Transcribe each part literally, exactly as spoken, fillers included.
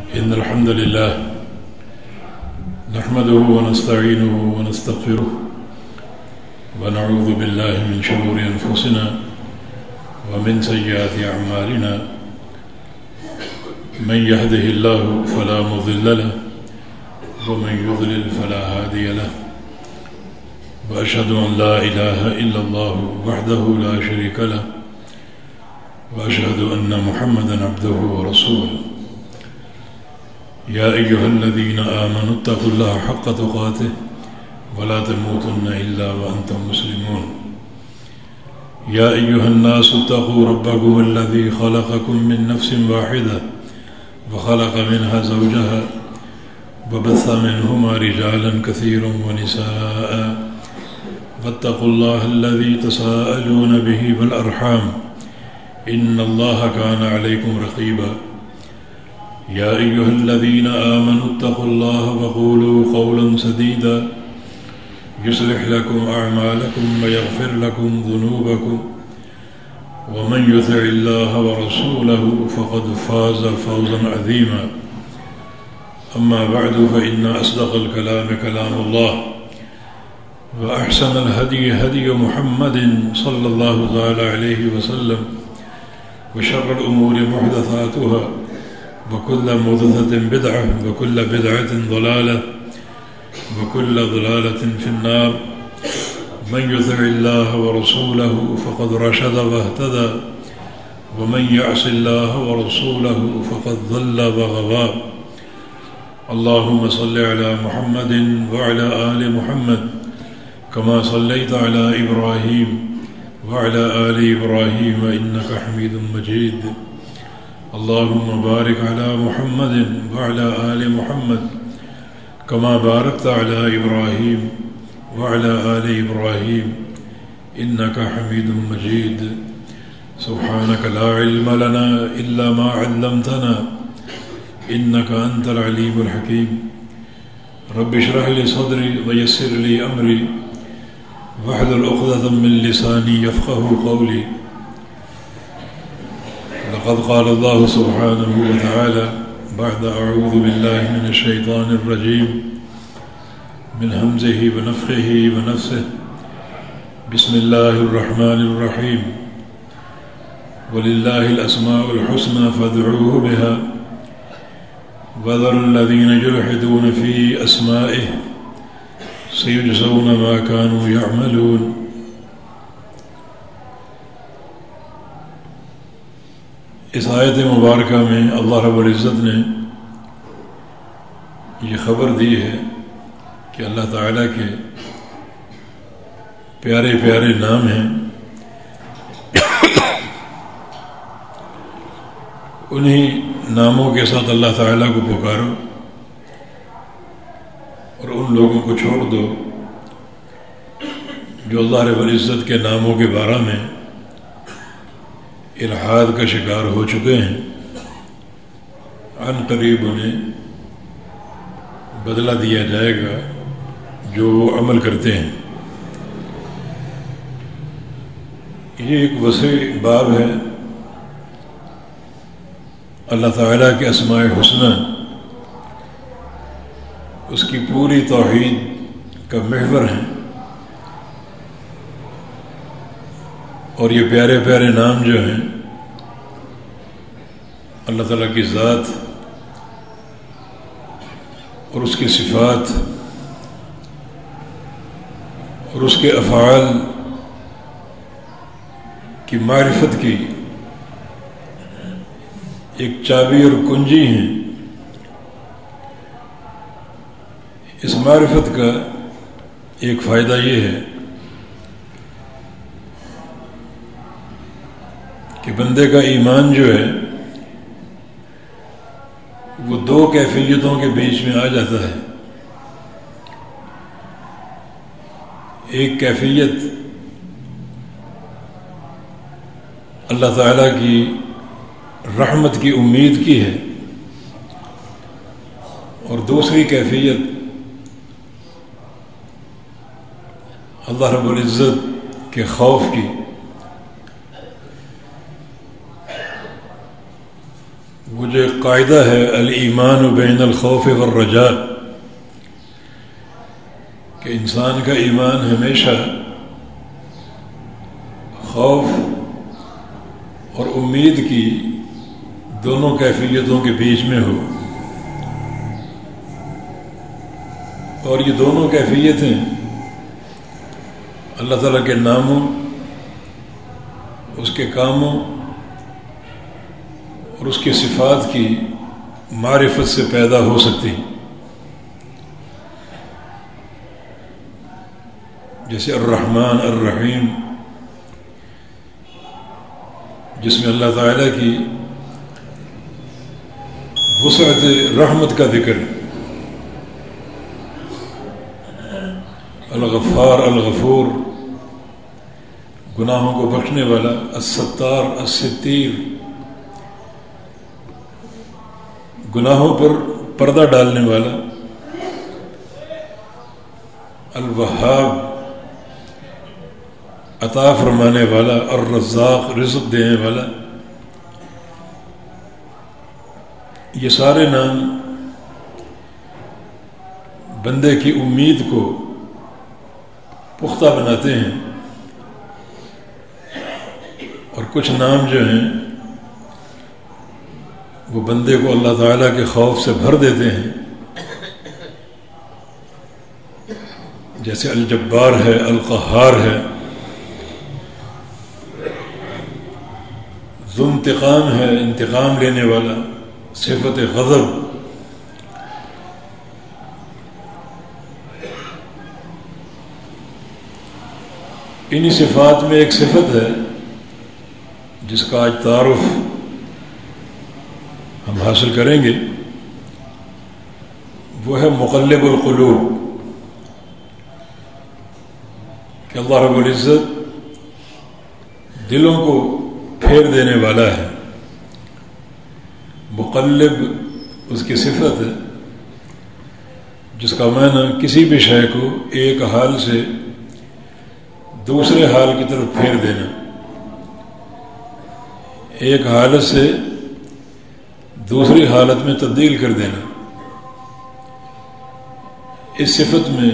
إن الحمد لله نحمده ونستعينه ونستغفره ونعوذ بالله من شرور أنفسنا ومن سيئات أعمالنا من يهده الله فلا مضل له ومن يضلل فلا هادي له وأشهد أن لا إله إلا الله وحده لا شريك له وأشهد أن محمدا عبده ورسوله يا أيها الذين آمنوا اتقوا الله حق تقاته ولا تموتن إلا وأنتم مسلمون يا أيها الناس اتقوا ربكم الذي خلقكم من نفس واحدة وخلق منها زوجها وبث منهما رجالا كثيرا ونساء واتقوا الله الذي تساءلون به والأرحام إن الله كان عليكم رقيبا يا أيها الذين آمنوا اتقوا الله وقولوا قولا سديدا يصلح لكم أعمالكم ويغفر لكم ذنوبكم ومن يطع الله ورسوله فقد فاز فوزا عظيما أما بعد فإن أصدق الكلام كلام الله وأحسن الهدي هدي محمد صلى الله تعالى عليه وسلم وشر الأمور محدثاتها وكل محدثة بدعة وكل بدعة ضلالة وكل ضلالة في النار من يطع الله ورسوله فقد رشد واهتدى ومن يعص الله ورسوله فقد ضل وغوى اللهم صل على محمد وعلى آل محمد كما صليت على إبراهيم وعلى آل إبراهيم إنك حميد مجيد اللهم بارك على محمد وعلى آل محمد كما باركت على إبراهيم وعلى آل إبراهيم إنك حميد مجيد سبحانك لا علم لنا إلا ما علمتنا إنك أنت العليم الحكيم رب اشرح لي صدري ويسر لي أمري واحلل عقدة من لساني يفقه قولي لقد قال الله سبحانه وتعالى بعد أعوذ بالله من الشيطان الرجيم من همزه ونفخه ونفسه بسم الله الرحمن الرحيم ولله الأسماء الحسنى فادعوه بها وذروا الذين يلحدون في أسمائه سيجزون ما كانوا يعملون. اس آیت مبارکہ میں اللہ رب العزت نے یہ خبر دی ہے کہ اللہ تعالیٰ کے پیارے پیارے نام ہیں، انہی ناموں کے ساتھ اللہ تعالیٰ کو پکارو اور ان لوگوں کو چھوڑ دو جو اللہ رب العزت کے ناموں کے بارے میں الحاد کا شکار ہو چکے ہیں، عن قریب انہیں بدلہ دیا جائے گا جو وہ عمل کرتے ہیں۔ یہ ایک وسیع باب ہے اللہ تعالیٰ کے اسماء حسنی، اس کی پوری توحید کا محور ہے، اور یہ پیارے پیارے نام جو ہیں اللہ تعالیٰ کی ذات اور اس کی صفات اور اس کے افعال کی معرفت کی ایک چابی اور کنجی ہیں۔ اس معرفت کا ایک فائدہ یہ ہے کہ بندے کا ایمان جو ہے وہ دو کیفیتوں کے بیچ میں آ جاتا ہے۔ ایک کیفیت اللہ تعالیٰ کی رحمت کی امید کی ہے، اور دوسری کیفیت اللہ رب العزت کے خوف کی۔ وہ جو ایک قاعدہ ہے الایمان بین الخوف والرجاء، کہ انسان کا ایمان ہمیشہ خوف اور امید کی دونوں کیفیتوں کے بیچ میں ہو، اور یہ دونوں کیفیتیں اللہ تعالیٰ کے ناموں، اس کے کاموں اور اس کی صفات کی معرفت سے پیدا ہو سکتی، جیسے الرحمن الرحیم، جس میں اللہ تعالیٰ کی وسعت رحمت کا ذکر ہے، الغفار الغفور، گناہوں کو بخشنے والا، الستار الستیر، گناہوں پر پردہ ڈالنے والا، الوہاب، عطا فرمانے والا، الرزاق، رزق دینے والا۔ یہ سارے نام بندے کی امید کو پختہ بناتے ہیں، اور کچھ نام جو ہیں وہ بندے کو اللہ تعالیٰ کے خوف سے بھر دیتے ہیں، جیسے الجبار ہے، القہار ہے، ذو انتقام ہے، انتقام لینے والا، صفت غضب۔ انہی صفات میں ایک صفت ہے جس کا آج تعارف ہم حاصل کریں گے، وہ ہے مقلب القلوب، کہ اللہ رب العزت دلوں کو پھیر دینے والا ہے۔ مقلب اس کی صفت ہے جس کا معنی کسی بھی شے کو ایک حال سے دوسرے حال کی طرف پھیر دینا، ایک حالت سے دوسری حالت میں تبدیل کر دینا۔ اس صفت میں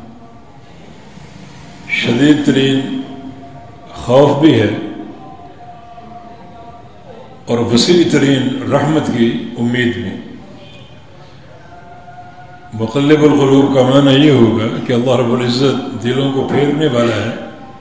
شدید ترین خوف بھی ہے اور وسیع ترین رحمت کی امید بھی۔ مقلب القلوب کا معنی یہ ہوگا کہ اللہ رب العزت دلوں کو پھیرنے والا ہے۔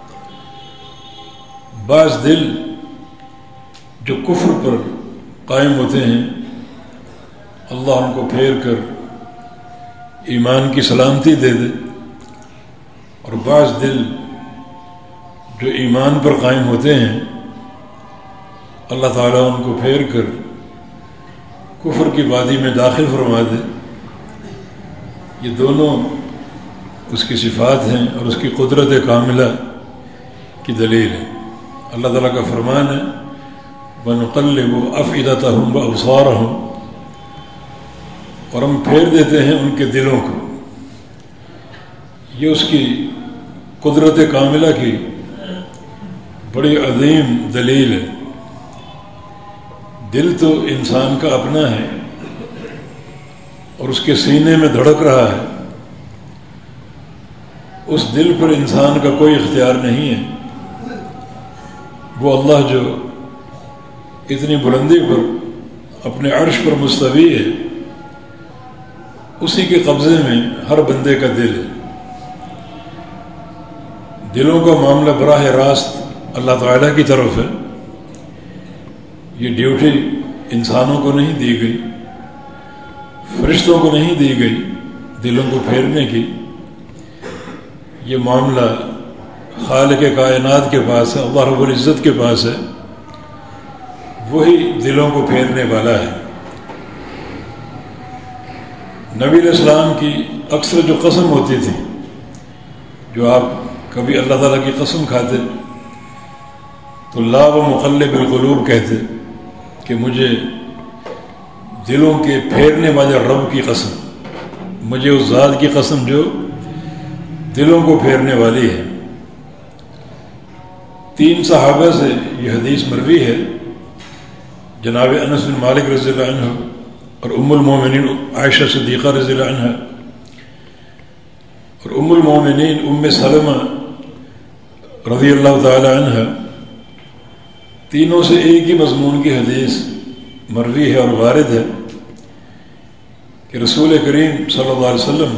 بعض دل جو کفر پر قائم ہوتے ہیں، اللہ ان کو پھیر کر ایمان کی سلامتی دے دے، اور بعض دل جو ایمان پر قائم ہوتے ہیں، اللہ تعالیٰ ان کو پھیر کر کفر کی وادی میں داخل فرما دے۔ یہ دونوں اس کی صفات ہیں اور اس کی قدرت کاملہ کی دلیل ہے۔ اللہ تعالیٰ کا فرمان ہے وَنُقَلِّبُ أَفْئِدَتَهُمْ وَأَبْصَارَهُمْ، اور ہم پھیر دیتے ہیں ان کے دلوں کو۔ یہ اس کی قدرت کاملہ کی بڑی عظیم دلیل ہے۔ دل تو انسان کا اپنا ہے اور اس کے سینے میں دھڑک رہا ہے، اس دل پر انسان کا کوئی اختیار نہیں ہے۔ وہ اللہ جو اتنی بلندی پر اپنے عرش پر مستوی ہے، اسی کے قبضے میں ہر بندے کا دل ہے۔ دلوں کا معاملہ براہ راست اللہ تعالیٰ کی طرف ہے۔ یہ ڈیوٹی انسانوں کو نہیں دی گئی، فرشتوں کو نہیں دی گئی دلوں کو پھیرنے کی۔ یہ معاملہ خالق کائنات کے پاس ہے، اللہ رب العزت کے پاس ہے، وہی دلوں کو پھیرنے والا ہے۔ نبی علیہ السلام کی اکثر جو قسم ہوتی تھی، جو آپ کبھی اللہ تعالیٰ کی قسم کھاتے تو لا و مقلب القلوب کہتے کہ مجھے دلوں کے پھیرنے والے رب کی قسم، مجھے اس ذات کی قسم جو دلوں کو پھیرنے والی ہے۔ تین صحابہ سے یہ حدیث مروی ہے جناب انس بن مالک رضی اللہ عنہ اور ام المومنین عائشہ صدیقہ رضی اللہ عنہ اور ام المومنین ام سلمہ رضی اللہ تعالی عنہ، تینوں سے ایک ہی مضمون کی حدیث مروی ہے اور وارد ہے کہ رسول کریم صلی اللہ علیہ وسلم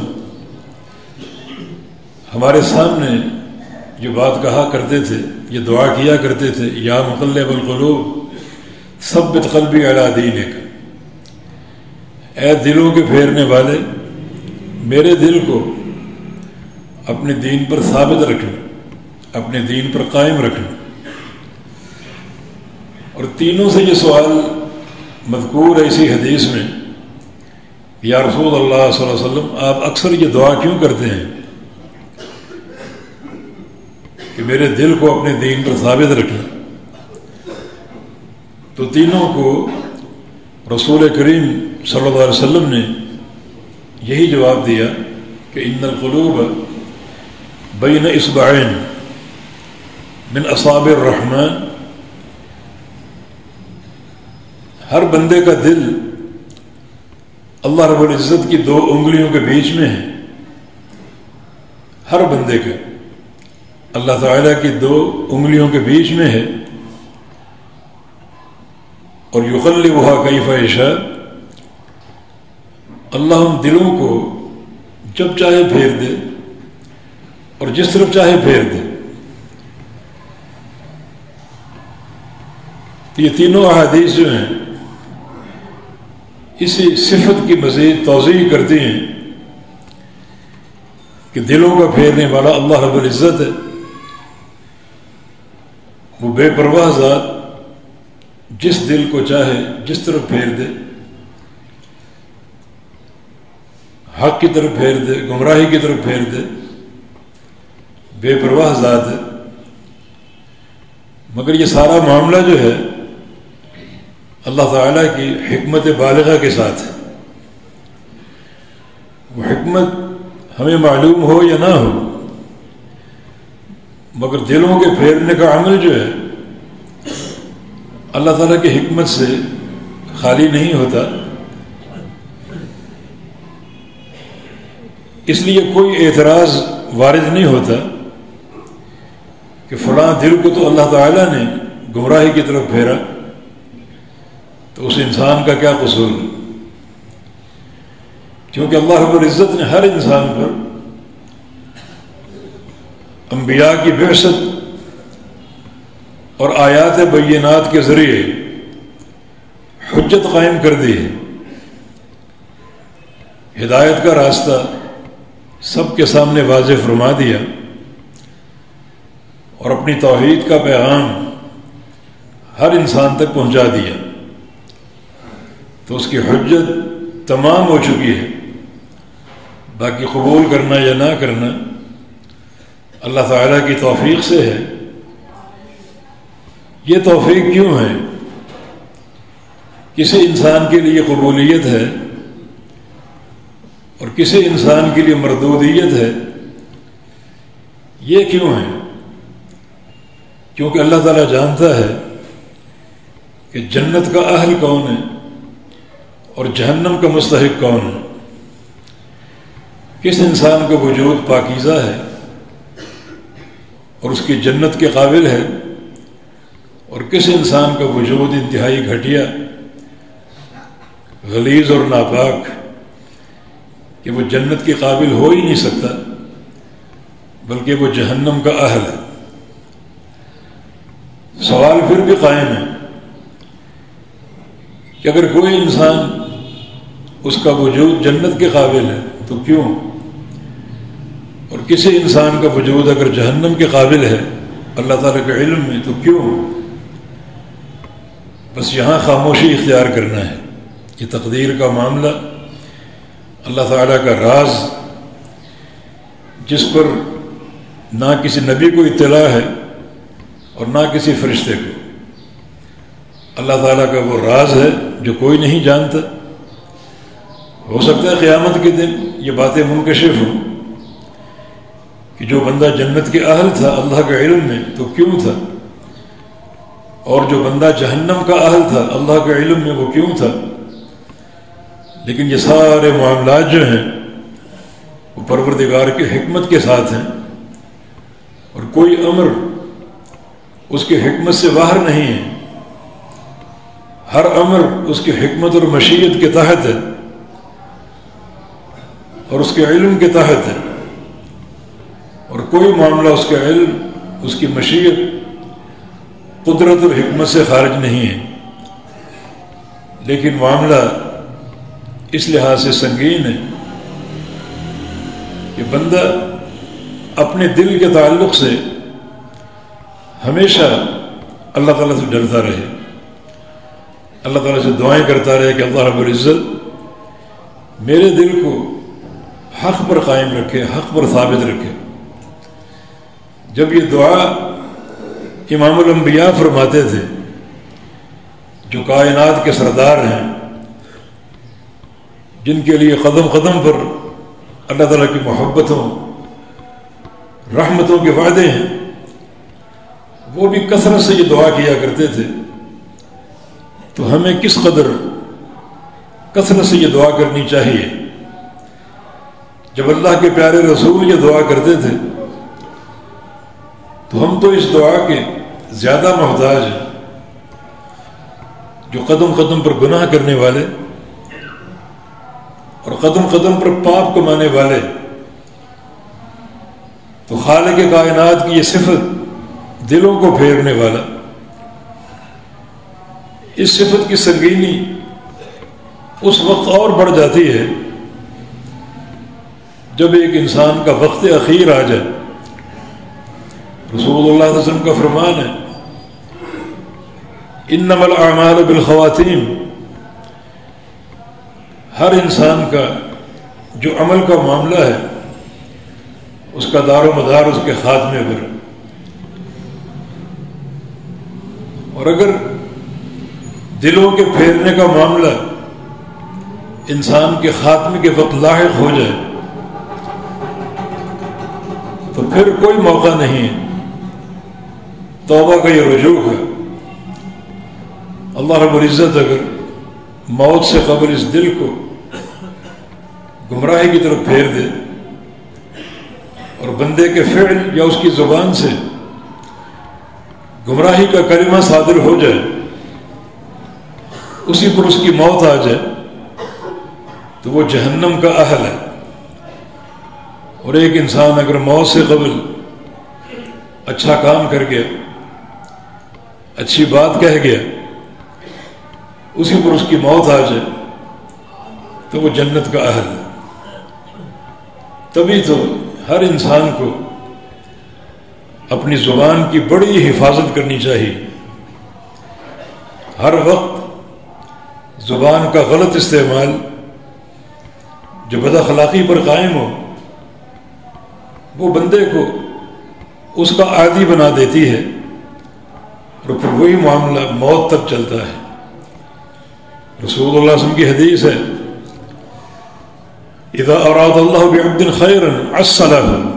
ہمارے سامنے جو بات کہا کرتے تھے، یہ دعا کیا کرتے تھے، یا مقلب القلوب ثبت قلبی علی دینک، اے دلوں کے پھیرنے والے میرے دل کو اپنے دین پر ثابت رکھنا، اپنے دین پر قائم رکھنا۔ اور تینوں سے یہ سوال مذکور ہے اسی حدیث میں، یا رسول اللہ صلی اللہ علیہ وسلم آپ اکثر یہ دعا کیوں کرتے ہیں کہ میرے دل کو اپنے دین پر ثابت رکھنا؟ تو تینوں کو رسول کریم صلی اللہ علیہ وسلم نے یہی جواب دیا کہ ان القلوب بین اصبعین من اصابع الرحمن، ہر بندے کا دل اللہ رب العزت کی دو انگلیوں کے بیچ میں ہے، ہر بندے کا اللہ تعالیٰ کی دو انگلیوں کے بیچ میں ہے، اور یقلبها کیف یشاء، اللہ ان دلوں کو جب چاہے پھیر دے اور جس طرف چاہے پھیر دے۔ تو یہ تینوں احادیث جو ہیں اسی صفت کی مزید توضیح کرتی ہیں کہ دلوں کا پھیرنے والا اللہ رب العزت ہے، وہ بے پرواہ ذات جس دل کو چاہے جس طرف پھیر دے، حق کی طرف پھیر دے، گمراہی کی طرف پھیر دے، بے پرواہ ذات ہے۔ مگر یہ سارا معاملہ جو ہے اللہ تعالیٰ کی حکمت بالغہ کے ساتھ ہے، وہ حکمت ہمیں معلوم ہو یا نہ ہو، مگر دلوں کے پھیرنے کا عمل جو ہے اللہ تعالیٰ کی حکمت سے خالی نہیں ہوتا۔ اس لیے کوئی اعتراض وارد نہیں ہوتا کہ فلاں دل کو تو اللہ تعالیٰ نے گمراہی کی طرف پھیرا، تو اس انسان کا کیا قصور ہے؟ کیونکہ اللہ رب العزت نے ہر انسان پر انبیاء کی بعثت اور آیات بینات کے ذریعے حجت قائم کر دی ہے، ہدایت کا راستہ سب کے سامنے واضح فرما دیا، اور اپنی توحید کا پیغام ہر انسان تک پہنچا دیا، تو اس کی حجت تمام ہو چکی ہے۔ باقی قبول کرنا یا نہ کرنا اللہ تعالیٰ کی توفیق سے ہے۔ یہ توفیق کیوں ہے؟ کسی انسان کے لیے قبولیت ہے اور کسی انسان کے لیے مردودیت ہے، یہ کیوں ہے؟ کیونکہ اللہ تعالیٰ جانتا ہے کہ جنت کا اہل کون ہے اور جہنم کا مستحق کون ہے، کس انسان کا وجود پاکیزہ ہے اور اس کی جنت کے قابل ہے، اور کس انسان کا وجود انتہائی گھٹیا، غلیظ اور ناپاک کہ وہ جنت کے قابل ہو ہی نہیں سکتا، بلکہ وہ جہنم کا اہل ہے۔ سوال پھر بھی قائم ہے کہ اگر کوئی انسان اس کا وجود جنت کے قابل ہے تو کیوں، اور کسی انسان کا وجود اگر جہنم کے قابل ہے اللہ تعالیٰ کے علم میں تو کیوں؟ بس یہاں خاموشی اختیار کرنا ہے۔ یہ تقدیر کا معاملہ اللہ تعالیٰ کا راز، جس پر نہ کسی نبی کو اطلاع ہے اور نہ کسی فرشتے کو۔ اللہ تعالیٰ کا وہ راز ہے جو کوئی نہیں جانتا۔ ہو سکتا ہے قیامت کے دن یہ باتیں منکشف ہوں کہ جو بندہ جنت کے اہل تھا اللہ کے علم میں تو کیوں تھا، اور جو بندہ جہنم کا اہل تھا اللہ کے علم میں وہ کیوں تھا، لیکن یہ سارے معاملات جو ہیں وہ پروردگار کے حکمت کے ساتھ ہیں، اور کوئی امر اس کی حکمت سے باہر نہیں ہے، ہر امر اس کی حکمت اور مشیت کے تحت ہے اور اس کے علم کے تحت ہے، اور کوئی معاملہ اس کا علم، اس کی مشیت، قدرت اور حکمت سے خارج نہیں ہے۔ لیکن معاملہ اس لحاظ سے سنگین ہے کہ بندہ اپنے دل کے تعلق سے ہمیشہ اللہ تعالیٰ سے ڈرتا رہے، اللہ تعالیٰ سے دعائیں کرتا رہے کہ اللہ رب العزت میرے دل کو حق پر قائم رکھے، حق پر ثابت رکھے۔ جب یہ دعا امام الانبیاء فرماتے تھے جو کائنات کے سردار ہیں، جن کے لیے قدم قدم پر اللہ تعالیٰ کی محبتوں رحمتوں کے وعدے ہیں، وہ بھی کثرت سے یہ دعا کیا کرتے تھے، تو ہمیں کس قدر کثرت سے یہ دعا کرنی چاہیے۔ جب اللہ کے پیارے رسول یہ دعا کرتے تھے تو ہم تو اس دعا کے زیادہ محتاج ہیں، جو قدم قدم پر گناہ کرنے والے اور قدم قدم پر پاپ کمانے والے، تو خالق کائنات کی یہ صفت دلوں کو پھیرنے والا، اس صفت کی سنگینی اس وقت اور بڑھ جاتی ہے جب ایک انسان کا وقت اخیر آ جائے۔ رسول اللہ صلی اللہ علیہ وسلم کا فرمان ہے انما الاعمال بالخواتیم، ہر انسان کا جو عمل کا معاملہ ہے اس کا دار و مدار اس کے خاتمے پر، اور اگر دلوں کے پھیرنے کا معاملہ انسان کے خاتمے کے وقت لاحق ہو جائے تو پھر کوئی موقع نہیں ہے توبہ کا، یہ رجوع ہے۔ اللہ رب العزت اگر موت سے قبل اس دل کو گمراہی کی طرف پھیر دے اور بندے کے فعل یا اس کی زبان سے گمراہی کا کلمہ صادر ہو جائے، اسی پر اس کی موت آ جائے، تو وہ جہنم کا اہل ہے۔ اور ایک انسان اگر موت سے قبل اچھا کام کر گیا، اچھی بات کہہ گیا، اسی پر اس کی موت آ جائے تو وہ جنت کا اہل ہے۔ تبھی تو ہر انسان کو اپنی زبان کی بڑی حفاظت کرنی چاہیے، ہر وقت زبان کا غلط استعمال جو بد اخلاقی پر قائم ہو وہ بندے کو اس کا عادی بنا دیتی ہے، اور پھر وہی معاملہ موت تک چلتا ہے۔ رسول اللہ صلی اللہ علیہ وسلم کی حدیث ہے اذا اراد اللہ بعبد خیرا عسلہ،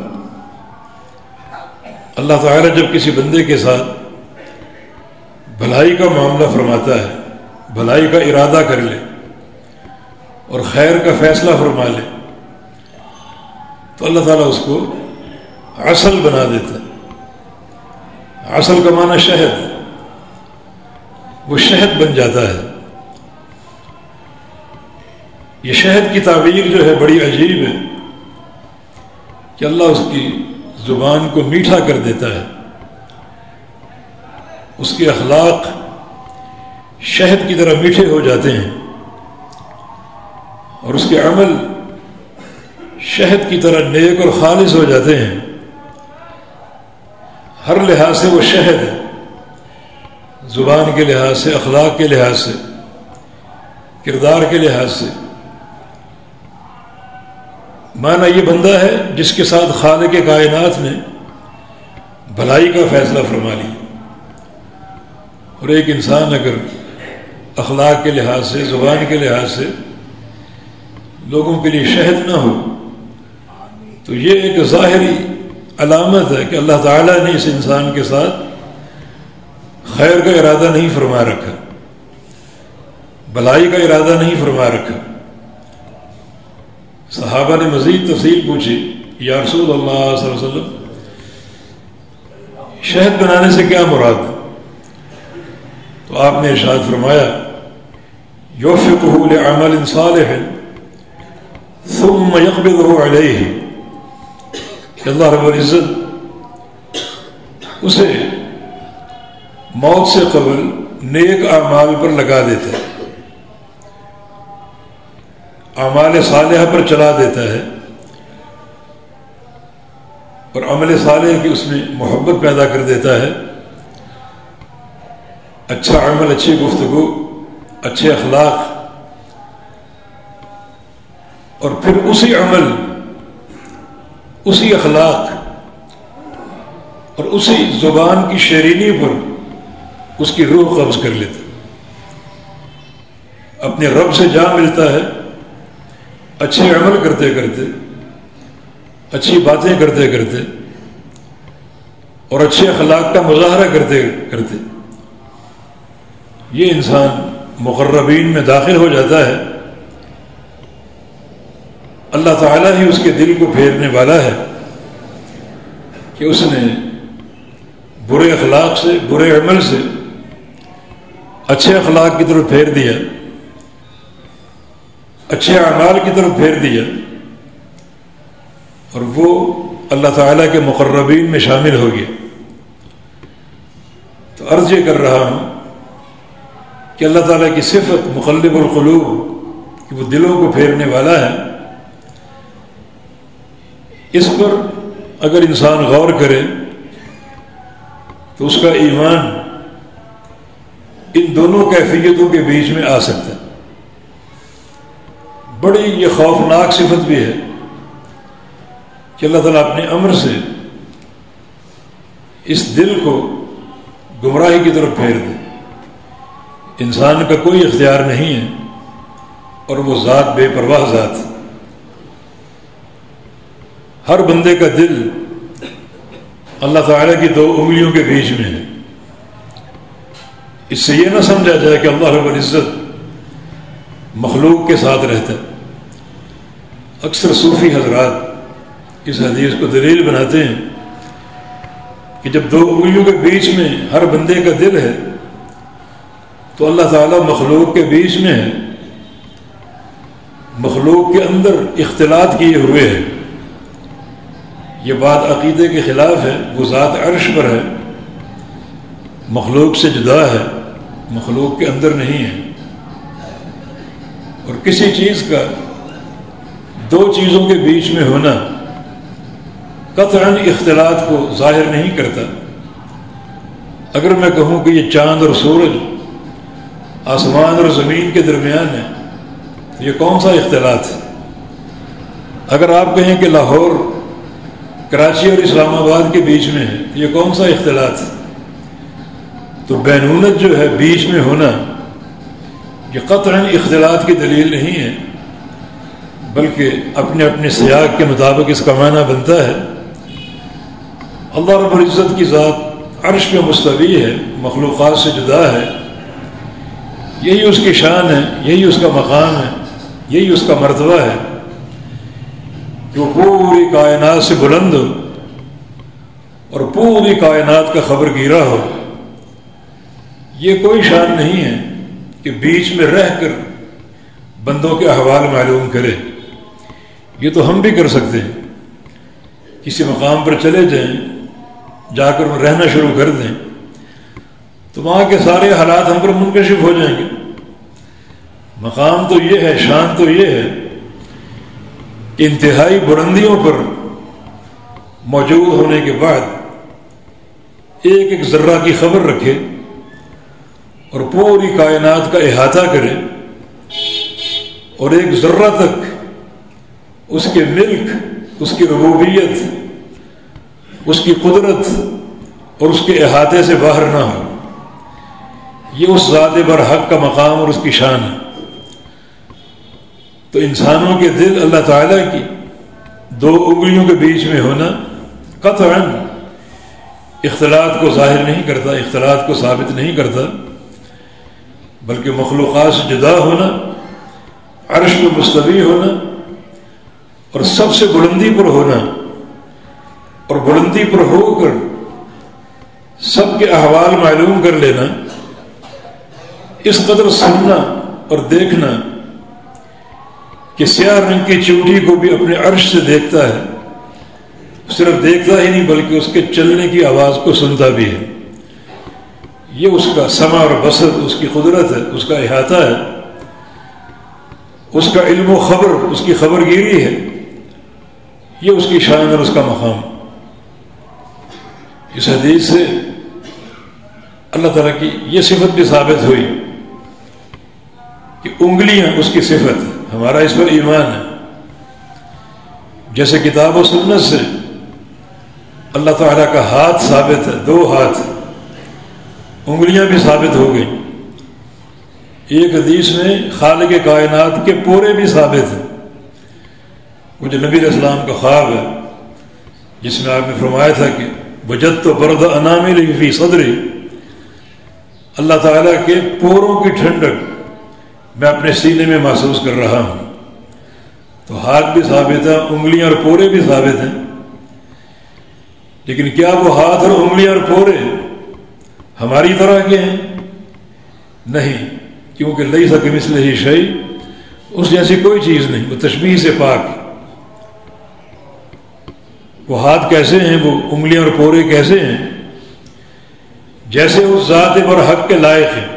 اللہ تعالیٰ جب کسی بندے کے ساتھ بھلائی کا معاملہ فرماتا ہے، بھلائی کا ارادہ کر لے اور خیر کا فیصلہ فرما لے، تو اللہ تعالیٰ اس کو عسل بنا دیتا ہے۔ عسل کا معنی شہد، وہ شہد بن جاتا ہے۔ یہ شہد کی تعبیر جو ہے بڑی عجیب ہے کہ اللہ اس کی زبان کو میٹھا کر دیتا ہے، اس کے اخلاق شہد کی طرح میٹھے ہو جاتے ہیں، اور اس کے عمل شہد کی طرح نیک اور خالص ہو جاتے ہیں۔ ہر لحاظ سے وہ شہد ہے، زبان کے لحاظ سے، اخلاق کے لحاظ سے، کردار کے لحاظ سے۔ معنی یہ بندہ ہے جس کے ساتھ خالق کائنات نے بھلائی کا فیصلہ فرما لیا۔ اور ایک انسان اگر اخلاق کے لحاظ سے، زبان کے لحاظ سے لوگوں کے لیے شہد نہ ہو تو یہ ایک ظاہری علامت ہے کہ اللہ تعالیٰ نے اس انسان کے ساتھ خیر کا ارادہ نہیں فرما رکھا، بھلائی کا ارادہ نہیں فرما رکھا۔ صحابہ نے مزید تفصیل پوچھی، یا رسول اللہ صلی اللہ علیہ وسلم شہد بنانے سے کیا مراد؟ تو آپ نے ارشاد فرمایا یوفقہ لعمل صالح ثم یقبضہ علیہ، کہ اللہ رب العزت اسے موت سے قبل نیک اعمال پر لگا دیتا ہے، اعمال صالحہ پر چلا دیتا ہے، اور عمل صالح کی اس میں محبت پیدا کر دیتا ہے۔ اچھا عمل، اچھی گفتگو، اچھے اخلاق، اور پھر اسی عمل، اسی اخلاق اور اسی زبان کی شیرینی پر اس کی روح قبض کر لیتا، اپنے رب سے جا ملتا ہے، اچھے عمل کرتے کرتے، اچھی باتیں کرتے کرتے اور اچھے اخلاق کا مظاہرہ کرتے کرتے یہ انسان مقربین میں داخل ہو جاتا ہے۔ اللہ تعالیٰ ہی اس کے دل کو پھیرنے والا ہے کہ اس نے برے اخلاق سے، برے عمل سے اچھے اخلاق کی طرف پھیر دیا، اچھے اعمال کی طرف پھیر دیا، اور وہ اللہ تعالیٰ کے مقربین میں شامل ہو گیا۔ تو عرض یہ کر رہا ہوں کہ اللہ تعالیٰ کی صفت مقلب القلوب، کہ وہ دلوں کو پھیرنے والا ہے، اس پر اگر انسان غور کرے تو اس کا ایمان ان دونوں کیفیتوں کے بیچ میں آ سکتا ہے۔ بڑی یہ خوفناک صفت بھی ہے کہ اللہ تعالیٰ اپنے امر سے اس دل کو گمراہی کی طرف پھیر دے۔ انسان کا کوئی اختیار نہیں ہے، اور وہ ذات بے پرواہ ذات۔ ہر بندے کا دل اللہ تعالیٰ کی دو انگلیوں کے بیچ میں ہے۔ اس سے یہ نہ سمجھا جائے کہ اللہ رب العزت مخلوق کے ساتھ رہتا ہے۔ اکثر صوفی حضرات اس حدیث کو دلیل بناتے ہیں کہ جب دو انگلیوں کے بیچ میں ہر بندے کا دل ہے تو اللہ تعالیٰ مخلوق کے بیچ میں ہے، مخلوق کے اندر اختلاط کیے ہوئے ہے۔ یہ بات عقیدے کے خلاف ہے۔ وہ ذات عرش پر ہے، مخلوق سے جدا ہے، مخلوق کے اندر نہیں ہے۔ اور کسی چیز کا دو چیزوں کے بیچ میں ہونا قطعاً اختلاط کو ظاہر نہیں کرتا۔ اگر میں کہوں کہ یہ چاند اور سورج آسمان اور زمین کے درمیان ہے، یہ کون سا اختلاط ہے؟ اگر آپ کہیں کہ لاہور کراچی اور اسلام آباد کے بیچ میں ہے، یہ کون سا اختلاط ہے؟ تو بینونت جو ہے، بیچ میں ہونا، یہ قطعاً اختلاط کی دلیل نہیں ہے، بلکہ اپنے اپنے سیاق کے مطابق اس کا معنی بنتا ہے۔ اللہ رب العزت کی ذات عرش پہ مستوی ہے، مخلوقات سے جدا ہے، یہی اس کی شان ہے، یہی اس کا مقام ہے، یہی اس کا مرتبہ ہے کہ وہ پوری کائنات سے بلند ہو اور پوری کائنات کا خبر گیرا ہو۔ یہ کوئی شان نہیں ہے کہ بیچ میں رہ کر بندوں کے احوال معلوم کرے۔ یہ تو ہم بھی کر سکتے ہیں، کسی مقام پر چلے جائیں، جا کر رہنا شروع کر دیں تو وہاں کے سارے حالات ہم پر منکشف ہو جائیں گے۔ مقام تو یہ ہے، شان تو یہ ہے کہ انتہائی بلندیوں پر موجود ہونے کے بعد ایک ایک ذرہ کی خبر رکھے اور پوری کائنات کا احاطہ کرے، اور ایک ذرہ تک اس کے ملک، اس کی ربوبیت، اس کی قدرت اور اس کے احاطے سے باہر نہ ہو۔ یہ اس ذات برحق کا مقام اور اس کی شان ہے۔ تو انسانوں کے دل اللہ تعالیٰ کی دو انگلیوں کے بیچ میں ہونا قطعاً اختلاط کو ظاہر نہیں کرتا، اختلاط کو ثابت نہیں کرتا، بلکہ مخلوقات سے جدا ہونا، عرش پہ مستوی ہونا اور سب سے بلندی پر ہونا، اور بلندی پر ہو کر سب کے احوال معلوم کر لینا، اس قدر سننا اور دیکھنا کہ سیاہ رنگ کی چونٹی کو بھی اپنے عرش سے دیکھتا ہے، صرف دیکھتا ہی نہیں بلکہ اس کے چلنے کی آواز کو سنتا بھی ہے۔ یہ اس کا سمع اور بصر، اس کی قدرت ہے، اس کا احاطہ ہے، اس کا علم و خبر، اس کی خبر گیری ہے، یہ اس کی شان اور اس کا مقام۔ اس حدیث سے اللہ تعالیٰ کی یہ صفت بھی ثابت ہوئی کہ انگلیاں اس کی صفت ہے، ہمارا اس پر ایمان ہے۔ جیسے کتاب و سنت سے اللہ تعالیٰ کا ہاتھ ثابت ہے، دو ہاتھ، انگلیاں بھی ثابت ہو گئیں۔ ایک حدیث میں خالق کائنات کے پورے بھی ثابت ہیں۔ وہ جو نبی علیہ السلام کا خواب ہے جس میں آپ نے فرمایا تھا کہ وجدت برد انامل فی صدری، اللہ تعالیٰ کے پوروں کی ٹھنڈک میں اپنے سینے میں محسوس کر رہا ہوں۔ تو ہاتھ بھی ثابت ہے، انگلیاں اور پورے بھی ثابت ہیں، لیکن کیا وہ ہاتھ اور انگلیاں اور پورے ہماری طرح کے ہیں؟ نہیں، کیونکہ لیس کمثلہ شیء، اس جیسی کوئی چیز نہیں، وہ تشبیہ سے پاک۔ وہ ہاتھ کیسے ہیں، وہ انگلیاں اور پورے کیسے ہیں؟ جیسے اس ذات برحق کے لائق ہیں۔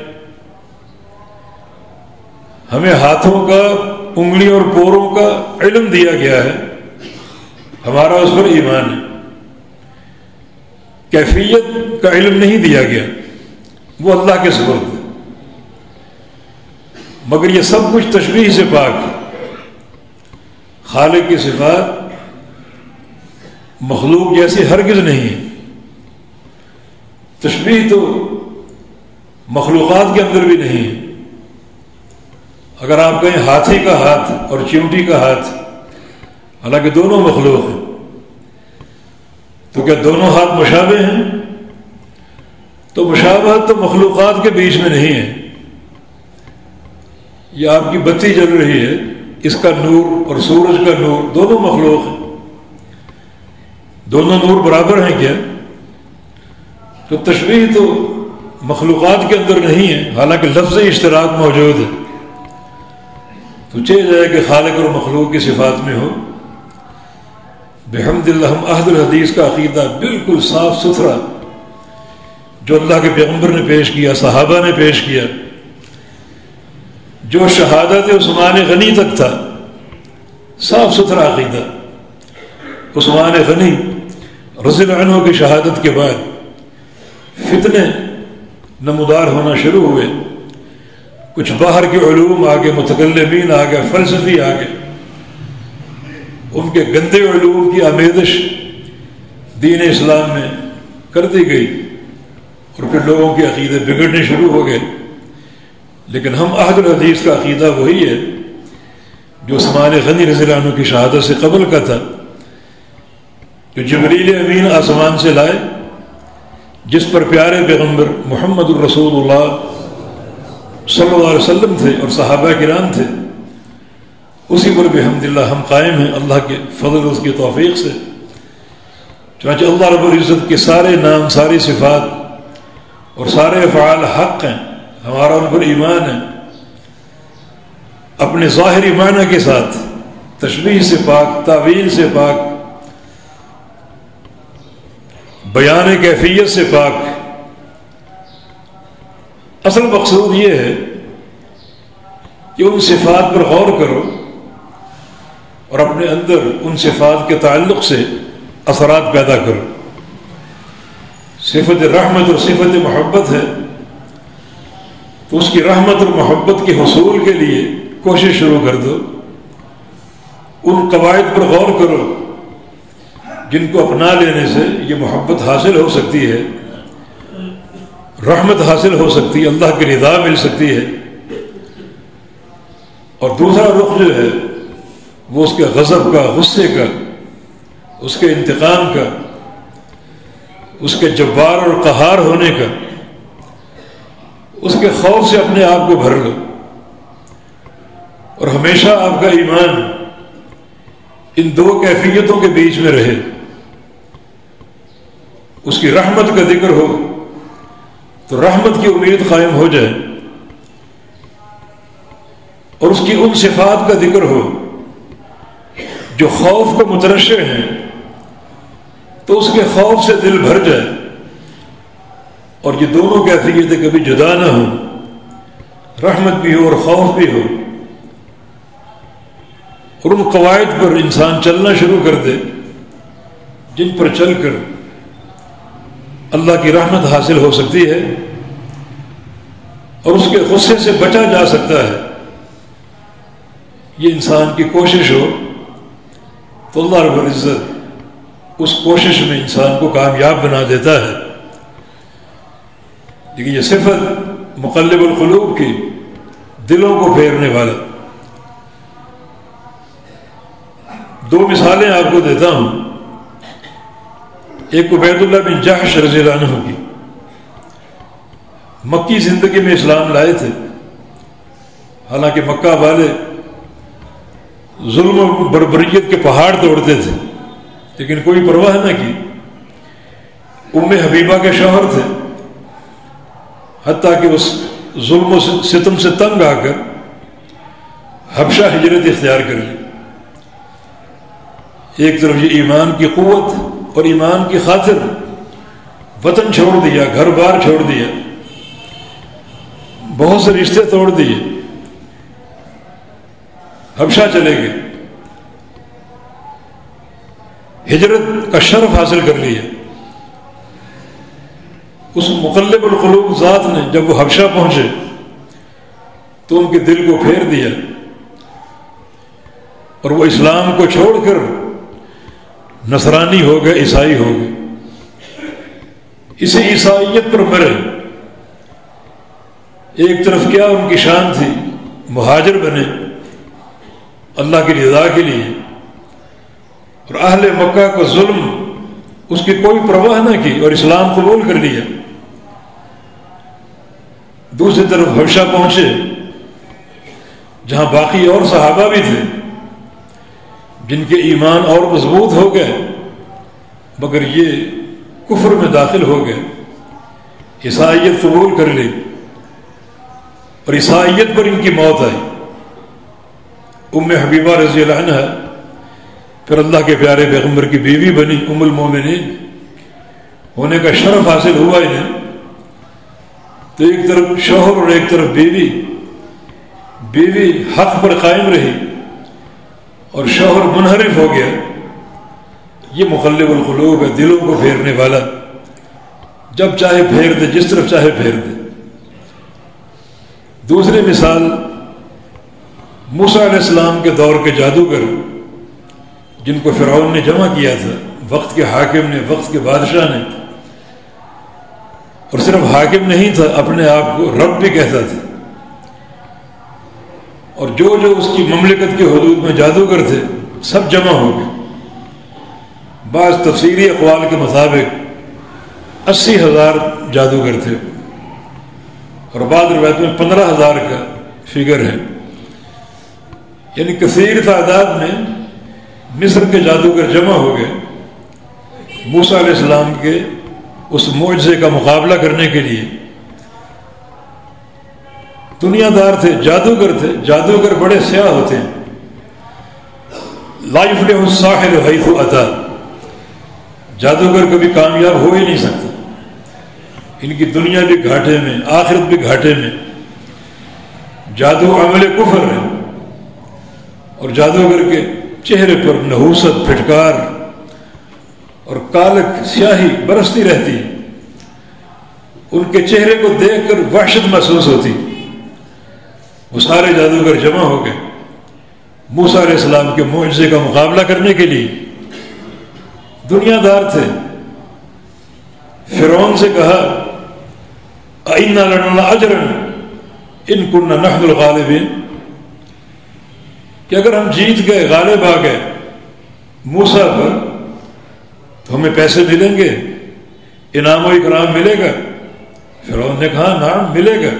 ہمیں ہاتھوں کا، انگلیوں اور پوروں کا علم دیا گیا ہے، ہمارا اس پر ایمان ہے۔ کیفیت کا علم نہیں دیا گیا، وہ اللہ کے سپرد ہے، مگر یہ سب کچھ تشبیہ سے پاک ہے۔ خالق کی صفات مخلوق جیسی ہرگز نہیں ہے۔ تشبیہ تو مخلوقات کے اندر بھی نہیں ہے۔ اگر آپ کہیں ہاتھی کا ہاتھ اور چیونٹی کا ہاتھ، حالانکہ دونوں مخلوق ہیں، تو کیا دونوں ہاتھ مشابہ ہیں؟ تو مشابہت تو مخلوقات کے بیچ میں نہیں ہے۔ یہ آپ کی بتی جل رہی ہے، اس کا نور اور سورج کا نور دونوں مخلوق ہیں، دونوں نور برابر ہیں کیا؟ تو تشبیہ تو مخلوقات کے اندر نہیں ہے، حالانکہ لفظ اشتراک موجود ہے۔ تو چاہیے جائے کہ خالق اور مخلوق کی صفات میں ہو۔ بحمد اللہ ہم عہد الحدیث کا عقیدہ بالکل صاف ستھرا جو اللہ کے پیغمبر نے پیش کیا، صحابہ نے پیش کیا، جو شہادت عثمان غنی تک تھا، صاف ستھرا عقیدہ۔ عثمان غنی رضی اللہ عنہ کی شہادت کے بعد فتنے نمودار ہونا شروع ہوئے، کچھ باہر کے علوم آگے، متکلمین آگے، فلسفی آگے، ان کے گندے علوم کی آمیزش دین اسلام میں کر دی گئی، اور پھر لوگوں کے عقیدے بگڑنے شروع ہو گئے۔ لیکن ہم عہد الحدیث کا عقیدہ وہی ہے جو عثمان غنی رضی اللہ عنہ کی شہادت سے قبل کا تھا، جو جبریل امین آسمان سے لائے، جس پر پیارے پیغمبر محمد الرسول اللہ صلی اللہ علیہ وسلم تھے اور صحابہ کرام تھے، اسی پر بحمد اللہ ہم قائم ہیں اللہ کے فضل اس کی توفیق سے۔ چنانچہ اللہ رب العزت کے سارے نام، ساری صفات اور سارے افعال حق ہیں، ہمارا ان پر ایمان ہے، اپنے ظاہری معنی کے ساتھ، تشبیہ سے پاک، تعویل سے پاک، بیان کیفیت سے پاک۔ اصل مقصود یہ ہے کہ ان صفات پر غور کرو اور اپنے اندر ان صفات کے تعلق سے اثرات پیدا کرو۔ صفت رحمت اور صفت محبت ہے تو اس کی رحمت اور محبت کے حصول کے لیے کوشش شروع کر دو، ان قواعد پر غور کرو جن کو اپنا لینے سے یہ محبت حاصل ہو سکتی ہے، رحمت حاصل ہو سکتی ہے، اللہ کی رضا مل سکتی ہے۔ اور دوسرا رخ جو ہے وہ اس کے غضب کا، غصے کا، اس کے انتقام کا، اس کے جبار اور قہار ہونے کا، اس کے خوف سے اپنے آپ کو بھر لو، اور ہمیشہ آپ کا ایمان ان دو کیفیتوں کے بیچ میں رہے۔ اس کی رحمت کا ذکر ہو تو رحمت کی امید قائم ہو جائے، اور اس کی ان صفات کا ذکر ہو جو خوف کو مترشح ہیں، تو اس کے خوف سے دل بھر جائے، اور یہ دونوں کیفیتیں کبھی جدا نہ ہوں، رحمت بھی ہو اور خوف بھی ہو، اور ان قواعد پر انسان چلنا شروع کر دے جن پر چل کر اللہ کی رحمت حاصل ہو سکتی ہے اور اس کے غصے سے بچا جا سکتا ہے۔ یہ انسان کی کوشش ہو تو اللہ رب العزت اس کوشش میں انسان کو کامیاب بنا دیتا ہے۔ لیکن یہ صفت مقلب القلوب کی، دلوں کو پھیرنے والا۔ دو مثالیں آپ کو دیتا ہوں۔ ایک عبید اللہ بن جحش رضی اللہ عنہ کی، مکی زندگی میں اسلام لائے تھے، حالانکہ مکہ والے ظلم و بربریت کے پہاڑ توڑتے تھے، لیکن کوئی پرواہ نہ کی۔ ام حبیبہ کے شوہر تھے، حتیٰ کہ اس ظلم و ستم سے تنگ آ کر حبشہ ہجرت اختیار کر لی۔ ایک طرف یہ ایمان کی قوت اور ایمان کی خاطر وطن چھوڑ دیا، گھر بار چھوڑ دیا، بہت سے رشتے توڑ دیے، حبشہ چلے گئے، ہجرت کا شرف حاصل کر لیا۔ اس مقلب القلوب ذات نے جب وہ حبشہ پہنچے تو ان کے دل کو پھیر دیا، اور وہ اسلام کو چھوڑ کر نصرانی ہو گئے، عیسائی ہو گئے، اسی عیسائیت پر مرے۔ ایک طرف کیا ان کی شان تھی، مہاجر بنے اللہ کی رضا کے لیے، اور اہل مکہ کو ظلم اس کی کوئی پرواہ نہ کی اور اسلام قبول کر لیا۔ دوسری طرف حبشہ پہنچے جہاں باقی اور صحابہ بھی تھے جن کے ایمان اور مضبوط ہو گئے، مگر یہ کفر میں داخل ہو گئے، عیسائیت قبول کر لی، اور عیسائیت پر ان کی موت آئی۔ ام حبیبہ رضی اللہ عنہ پھر اللہ کے پیارے پیغمبر کی بیوی بنی، ام المومنین ہونے کا شرف حاصل ہوا انہیں۔ تو ایک طرف شوہر اور ایک طرف بیوی، بیوی حق پر قائم رہی اور شوہر منحرف ہو گیا۔ یہ مقلب القلوب ہے، دلوں کو پھیرنے والا، جب چاہے پھیر دے، جس طرف چاہے پھیر دے۔ دوسری مثال موسیٰ علیہ السلام کے دور کے جادوگر جن کو فرعون نے جمع کیا تھا، وقت کے حاکم نے، وقت کے بادشاہ نے، اور صرف حاکم نہیں تھا، اپنے آپ کو رب بھی کہتا تھا، اور جو جو اس کی مملکت کے حدود میں جادوگر تھے سب جمع ہو گئے۔ بعض تفسیری اقوال کے مطابق اسی ہزار جادوگر تھے، اور بعض روایت میں پندرہ ہزار کا فگر ہے، یعنی کثیر تعداد میں مصر کے جادوگر جمع ہو گئے موسیٰ علیہ السلام کے اس معجزے کا مقابلہ کرنے کے لیے۔ دنیا دار تھے، جادوگر تھے، جادوگر بڑے سیاہ ہوتے ہیں۔ لا یفلح الساحر حیث اتی، جادوگر کبھی کامیاب ہو ہی نہیں سکتا، ان کی دنیا بھی گھاٹے میں، آخرت بھی گھاٹے میں۔ جادو عمل کفر ہے، اور جادوگر کے چہرے پر نحوست، پھٹکار اور کالک سیاہی برستی رہتی، ان کے چہرے کو دیکھ کر وحشت محسوس ہوتی۔ وہ سارے جادوگر جمع ہو گئے موسیٰ علیہ السلام کے معجزے کا مقابلہ کرنے کے لیے۔ دنیا دار تھے، فرعون سے کہا اَإِنَّا لَنَا أَجْرًا إِن كُنَّا نَحْنُ الْغَالِبِينَ، کہ اگر ہم جیت گئے، غالب آ گئے موسیٰ پر، تو ہمیں پیسے ملیں گے، انعام و اکرام ملے گا؟ فرعون نے کہا نعم ملے گا،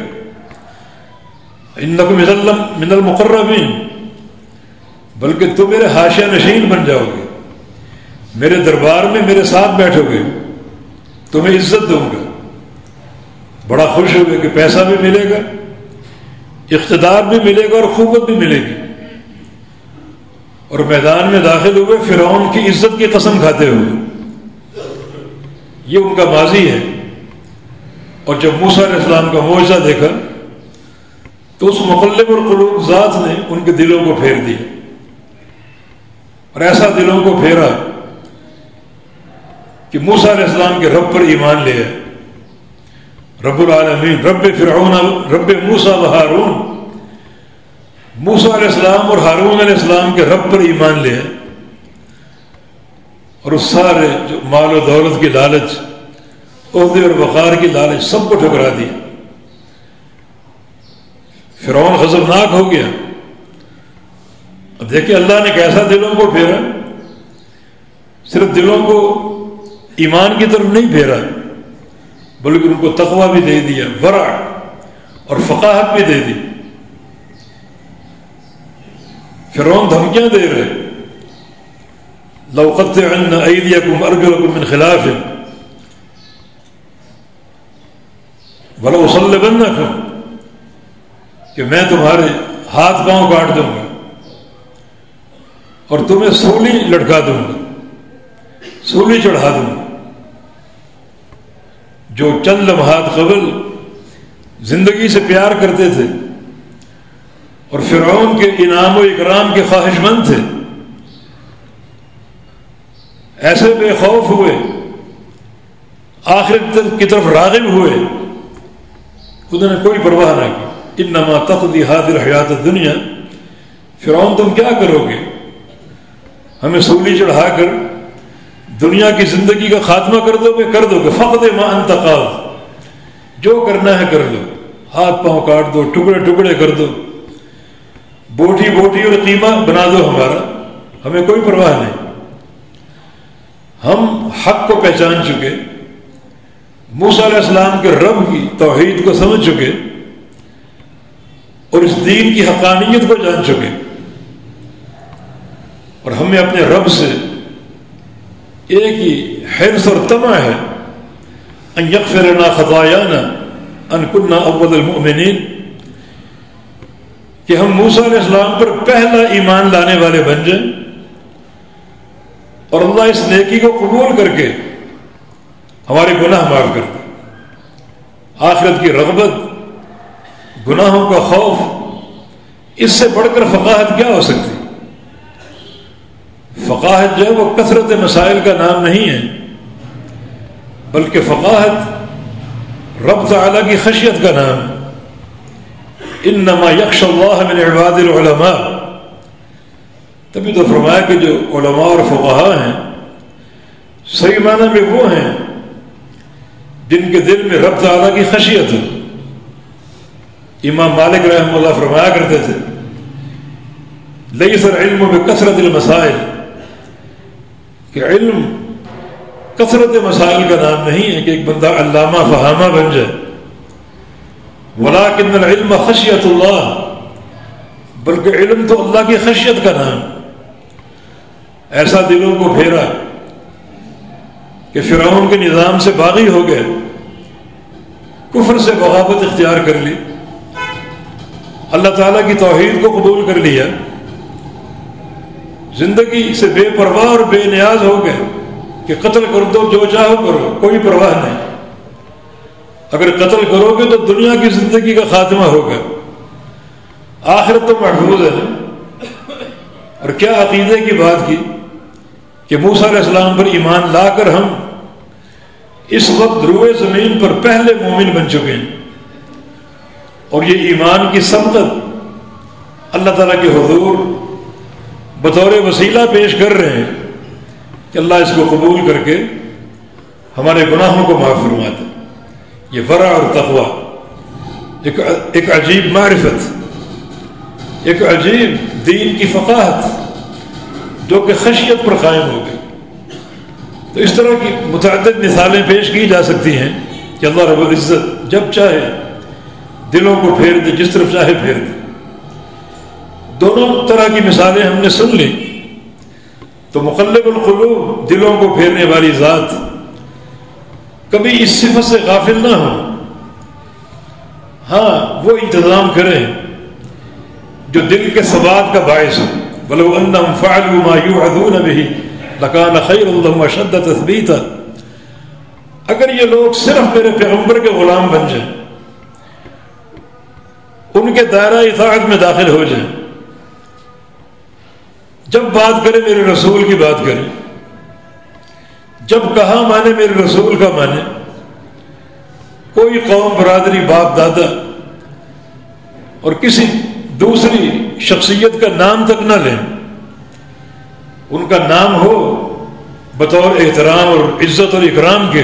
انکم من المقربین، بلکہ تم میرے حاشیہ نشین بن جاؤ گے، میرے دربار میں میرے ساتھ بیٹھو گے، تمہیں عزت دوں گا۔ بڑا خوش ہوئے کہ پیسہ بھی ملے گا، اقتدار بھی ملے گا اور قوت بھی ملے گی، اور میدان میں داخل ہوئے فرعون کی عزت کی قسم کھاتے ہوئے۔ یہ ان کا ماضی ہے۔ اور جب موسیٰ علیہ السلام کا معجزہ دیکھا تو اس مقلب القلوب ذات نے ان کے دلوں کو پھیر دیا، اور ایسا دلوں کو پھیرا کہ موسیٰ علیہ السلام کے رب پر ایمان لے آئے۔ رب العالمین، رب فرعون، رب موسیٰ و ہارون، موسیٰ علیہ السلام اور ہارون علیہ السلام کے رب پر ایمان لے آئے، اور اس سارے جو مال و دولت کی لالچ، عہدے اور وقار کی لالچ، سب کو ٹھکرا دیا۔ فرعون غضبناک ہو گیا۔ اب دیکھیں اللہ نے کیسا دلوں کو پھیرا، صرف دلوں کو ایمان کی طرف نہیں پھیرا بلکہ ان کو تقویٰ بھی دے دیا، ورع اور فقاہت بھی دے دی۔ فرعون دھمکیاں دے رہے، لَأُقَطِّعَنَّ أَيْدِيَكُمْ وَأَرْجُلَكُمْ مِنْ خِلَافٍ وَلَأُصَلِّبَنَّكُمْ، کہ میں تمہارے ہاتھ پاؤں کاٹ دوں گا اور تمہیں سولی لٹکا دوں گا، سولی چڑھا دوں گا۔ جو چند لمحات قبل زندگی سے پیار کرتے تھے اور فرعون کے انعام و اکرام کے خواہش مند تھے، ایسے بے خوف ہوئے، آخرت کی طرف راغب ہوئے، انہوں نے کوئی پرواہ نہ کی۔ انما تقضی هذه الحیات الدنیا، فرعون تم کیا کرو گے؟ ہمیں سولی چڑھا کر دنیا کی زندگی کا خاتمہ کر دو گے؟ کر دو گے۔ فقد ما انت قاض، جو کرنا ہے کر لو، ہاتھ پاؤں کاٹ دو، ٹکڑے ٹکڑے کر دو، بوٹی بوٹی اور قیمہ بنا دو ہمارا، ہمیں کوئی پرواہ نہیں۔ ہم حق کو پہچان چکے، موسیٰ علیہ السلام کے رب کی توحید کو سمجھ چکے اور اس دین کی حقانیت کو جان چکے، اور ہمیں اپنے رب سے ایک ہی حرص اور طمع ہے، ان یغفر لنا خطایانا ان کنا اول المؤمنین، کہ ہم موسیٰ علیہ السلام پر پہلا ایمان لانے والے بن جائیں، اور اللہ اس نیکی کو قبول کر کے ہمارے گناہ معاف کر دے۔ آخرت کی رغبت، گناہوں کا خوف، اس سے بڑھ کر فقاہت کیا ہو سکتی؟ فقاہت جو ہے وہ کثرت مسائل کا نام نہیں ہے، بلکہ فقاہت رب تعالیٰ کی خشیت کا نام ہے۔ انما یخشی اللہ من عباد العلماء، تبھی تو فرمایا کہ جو علماء اور فقہاء ہیں صحیح معنی میں وہ ہیں جن کے دل میں رب تعالیٰ کی خشیت ہے۔ امام مالک رحمہ اللہ فرمایا کرتے تھے، لیس العلم بکثرت المسائل، کہ علم کثرت مسائل کا نام نہیں ہے کہ ایک بندہ علامہ فہامہ بن جائے، ولکن العلم خشیت اللہ، بلکہ علم تو اللہ کی خشیت کا نام۔ ایسا دلوں کو پھیرا کہ فرعون کے نظام سے باغی ہو گئے، کفر سے بغاوت اختیار کر لی، اللہ تعالیٰ کی توحید کو قبول کر لیا، زندگی سے بے پرواہ اور بے نیاز ہو گئے کہ قتل کر دو، جو چاہو کرو، کوئی پرواہ نہیں۔ اگر قتل کرو گے تو دنیا کی زندگی کا خاتمہ ہوگا، آخرت تو محفوظ ہے۔ اور کیا عقیدے کی بات کی کہ موسیٰ علیہ السلام پر ایمان لا کر ہم اس وقت روئے زمین پر پہلے مومن بن چکے ہیں، اور یہ ایمان کی سبقت اللہ تعالیٰ کے حضور بطور وسیلہ پیش کر رہے ہیں کہ اللہ اس کو قبول کر کے ہمارے گناہوں کو معاف فرما دے۔ یہ ورع اور تقویٰ، ایک ایک عجیب معرفت، ایک عجیب دین کی فقاہت جو کہ خشیت پر قائم ہو گئی۔ تو اس طرح کی متعدد مثالیں پیش کی جا سکتی ہیں کہ اللہ رب العزت جب چاہے دلوں کو پھیر دے، جس طرف چاہے پھیر دے۔ دونوں طرح کی مثالیں ہم نے سن لی۔ تو مقلب القلوب، دلوں کو پھیرنے والی ذات، کبھی اس صفت سے غافل نہ ہو۔ ہاں وہ انتظام کریں جو دل کے ثبات کا باعث ہو۔ وَلَوْ أَنَّهُمْ فَعَلُوا مَا يُوعَظُونَ بِهِ لَكَانَ خَيْرًا لَهُمْ وَأَشَدَّ تَثْبِيتًا۔ اگر یہ لوگ صرف میرے پیغمبر کے غلام بن جائیں، ان کے دائرہ اطاعت میں داخل ہو جائیں، جب بات کرے میرے رسول کی بات کریں، جب کہا مانے میرے رسول کا مانے، کوئی قوم برادری باپ دادا اور کسی دوسری شخصیت کا نام تک نہ لیں، ان کا نام ہو بطور احترام اور عزت اور اکرام کے،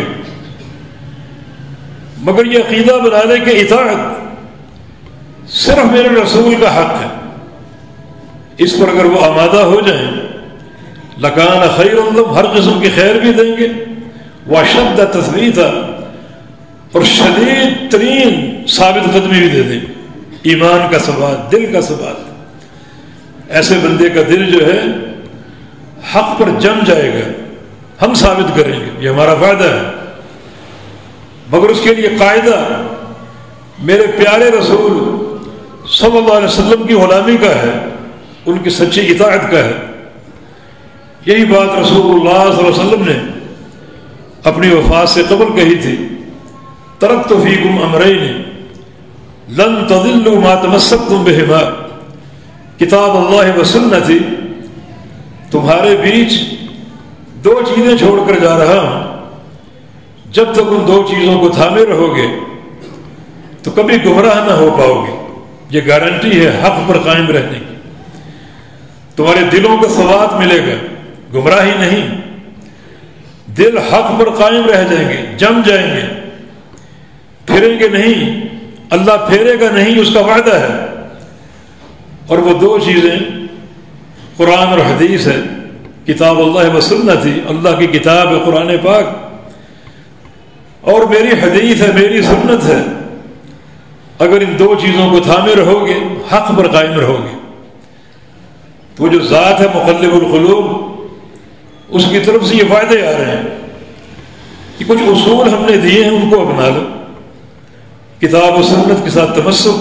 مگر یہ عقیدہ بنا لے کہ اطاعت صرف میرے رسول کا حق ہے، اس پر اگر وہ آمادہ ہو جائیں، لکان خیر لہم، ہر قسم کی خیر بھی دیں گے، واشد تثبیتا، اور شدید ترین ثابت قدمی بھی دے دیں گے، ایمان کا ثبات، دل کا ثبات۔ ایسے بندے کا دل جو ہے حق پر جم جائے گا، ہم ثابت کریں گے، یہ ہمارا فائدہ ہے، مگر اس کے لیے قاعدہ میرے پیارے رسول صلی اللہ علیہ وسلم کی غلامی کا ہے، ان کی سچی اطاعت کا ہے۔ یہی بات رسول اللہ صلی اللہ علیہ وسلم نے اپنی وفات سے قبل کہی تھی، ترکت فیکم امرین لن تضلوا ما تمسکتم بہما، کتاب اللہ و سنتی، تمہارے بیچ دو چیزیں چھوڑ کر جا رہا ہوں، جب تک ان دو چیزوں کو تھامے رہو گے تو کبھی گمراہ نہ ہو پاؤ گے۔ یہ گارنٹی ہے حق پر قائم رہنے کی، تمہارے دلوں کو ثبات ملے گا، گمراہی نہیں، دل حق پر قائم رہ جائیں گے، جم جائیں گے، پھریں گے نہیں، اللہ پھیرے گا نہیں، اس کا وعدہ ہے۔ اور وہ دو چیزیں قرآن اور حدیث ہے، کتاب اللہ و سنت، اللہ کی کتاب ہے قرآن پاک، اور میری حدیث ہے، میری سنت ہے۔ اگر ان دو چیزوں کو تھامے رہو گے، حق پر قائم رہو گے، تو وہ جو ذات ہے مقلب القلوب، اس کی طرف سے یہ فائدے آ رہے ہیں کہ کچھ اصول ہم نے دیے ہیں، ان کو اپنا لو، کتاب و سنت کے ساتھ تمسک،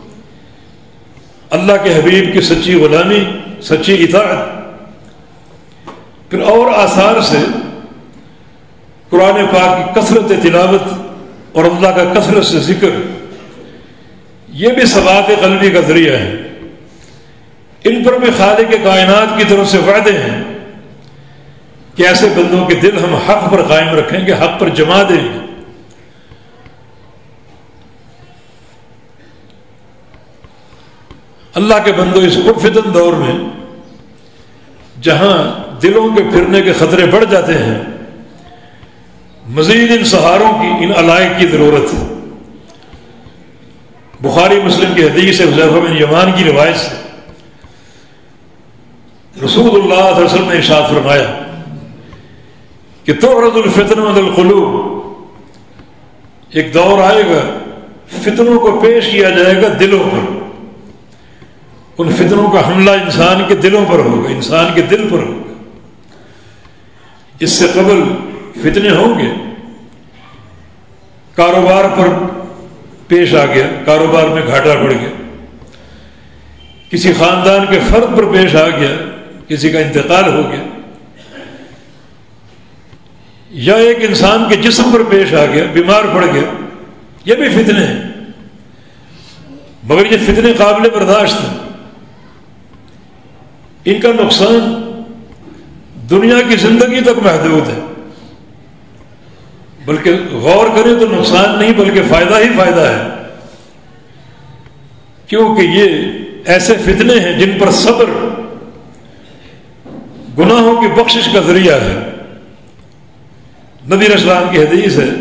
اللہ کے حبیب کی سچی غلامی، سچی اطاعت، پھر اور آثار سے قرآن پاک کی کثرت تلاوت اور اللہ کا کثرت سے ذکر، یہ بھی ثبات قلبی کا ذریعہ ہے۔ ان پر بھی خالق کائنات کی طرف سے وعدے ہیں کہ ایسے بندوں کے دل ہم حق پر قائم رکھیں گے، حق پر جما دیں گے۔ اللہ کے بندوں، اس پرفتن دور میں جہاں دلوں کے پھرنے کے خطرے بڑھ جاتے ہیں، مزید ان سہاروں کی، ان علائق کی ضرورت ہے۔ بخاری مسلم کی حدیث ہے، حذیفہ بن یمان کی روایت سے رسول اللہ صلی اللہ علیہ وسلم نے ارشاد فرمایا کہ تعرض الفتن علی القلوب، ایک دور آئے گا فتنوں کو پیش کیا جائے گا دلوں پر، ان فتنوں کا حملہ انسان کے دلوں پر ہوگا، انسان کے دل پر ہوگا۔ اس سے قبل فتنے ہوں گے، کاروبار پر پیش آ گیا، کاروبار میں گھاٹا پڑ گیا، کسی خاندان کے فرد پر پیش آ گیا، کسی کا انتقال ہو گیا، یا ایک انسان کے جسم پر پیش آ گیا، بیمار پڑ گیا، یہ بھی فتنے ہیں، مگر یہ فتنے قابل برداشت ہیں۔ ان کا نقصان دنیا کی زندگی تک محدود ہے، بلکہ غور کریں تو نقصان نہیں بلکہ فائدہ ہی فائدہ ہے، کیونکہ یہ ایسے فتنے ہیں جن پر صبر گناہوں کی بخشش کا ذریعہ ہے۔ نبی علیہ السلام کی حدیث ہے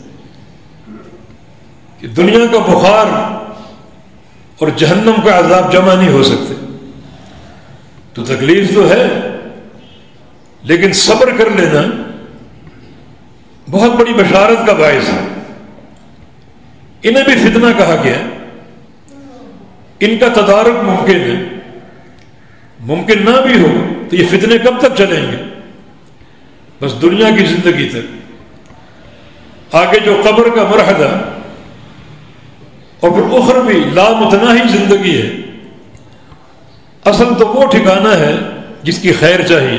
کہ دنیا کا بخار اور جہنم کا عذاب جمع نہیں ہو سکتے، تو تکلیف تو ہے، لیکن صبر کر لینا بہت بڑی بشارت کا باعث ہے. انہیں بھی فتنہ کہا گیا. ان کا تدارک ممکن ہے. ممکن نہ بھی ہو تو یہ فتنے کب تک چلیں گے؟ بس دنیا کی زندگی تک. آگے جو قبر کا مرحلہ اور پھر اخروی لامتناہی زندگی ہے، اصل تو وہ ٹھکانہ ہے جس کی خیر چاہیے.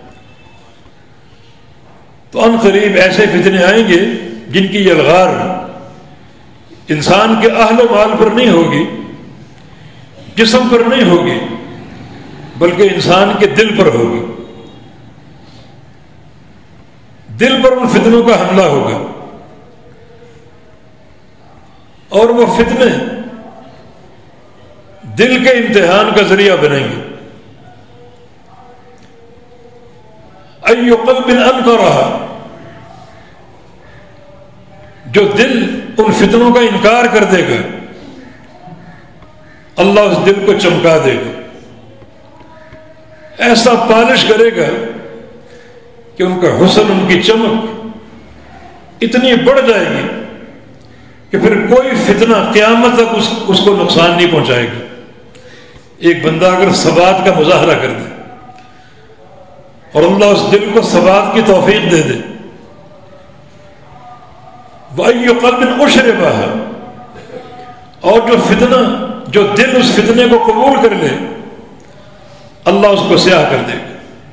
تو ان قریب ایسے فتنے آئیں گے جن کی یلغار انسان کے اہل و مال پر نہیں ہوگی، جسم پر نہیں ہوگی، بلکہ انسان کے دل پر ہوگی. دل پر ان فتنوں کا حملہ ہوگا اور وہ فتنے دل کے امتحان کا ذریعہ بنیں گے. ای قلب انکرھا، جو دل ان فتنوں کا انکار کر دے گا اللہ اس دل کو چمکا دے گا، ایسا پالش کرے گا کہ ان کا حسن، ان کی چمک اتنی بڑھ جائے گی کہ پھر کوئی فتنہ قیامت تک اس, اس کو نقصان نہیں پہنچائے گا. ایک بندہ اگر ثبات کا مظاہرہ کر دے اور اللہ اس دل کو ثبات کی توفیق دے دے، وَأَيُّ قَلْبٍ أُشْرِبَهَا، اور جو فتنہ، جو دل اس فتنے کو قبول کر لے اللہ اس کو سیاہ کر دے گا.